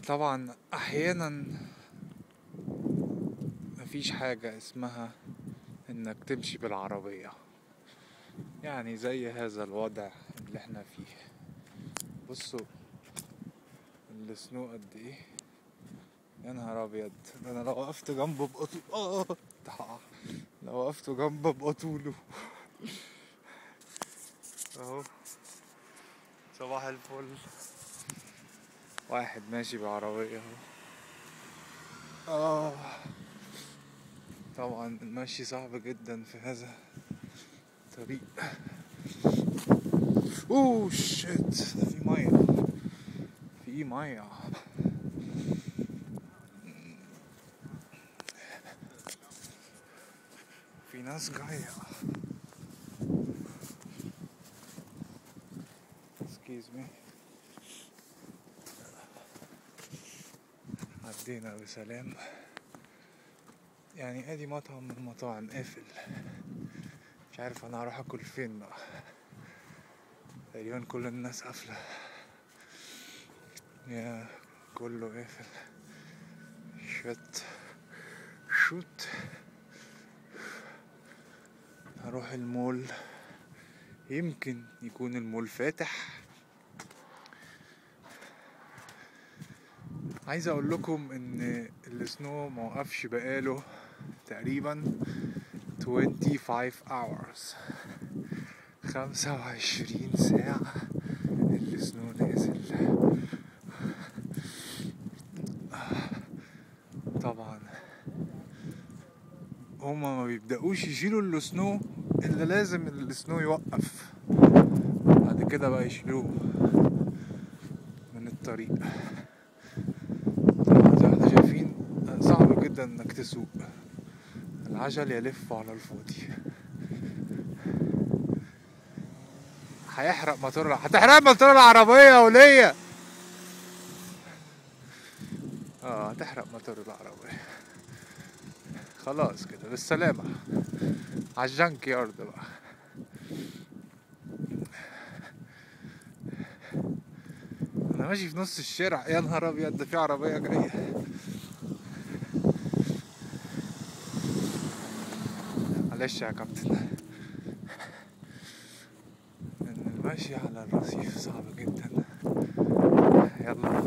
طبعا احيانا مفيش حاجة اسمها انك تمشي بالعربية، يعني زي هذا الوضع اللي احنا فيه. بصوا السنو قد ايه، يا نهار ابيض. انا لو وقفت جنبه لو وقفت جنبه بقطوله اهو. صباح الفل، واحد ماشي بعربية اهو. طبعا المشي صعب جدا في هذا الطريق. اوه شيت، في ميه، في ميه، في ناس جاية. excuse me. عدينا بسلام. يعني ادي مطعم من المطاعم قافل، مش عارف انا هروح اكل فين بقى. تقريبا كل الناس قافلة، يا كله قافل. شوت هروح المول، يمكن يكون المول فاتح. عايز اقول لكم ان السنو موقفش بقاله تقريبا 25 hours، 25 ساعة السنو نازل. طبعا هما ما بيبدأوش يشيلوا السنو الا لازم السنو يوقف، بعد كده بقى يشيلوه من الطريق. طبعا زي ما احنا شايفين صعب جدا انك تسوق، العجل يلف على الفاضي. هتحرق موتور العربية وليا. هتحرق موتور العربية. خلاص كده بالسلامة عالجنك يارد بقى. انا ماشي في نص الشارع، يا نهار ابيض ده في عربية جاية. معلش يا كابتن، ان المشي على الرصيف صعب جدا. يلا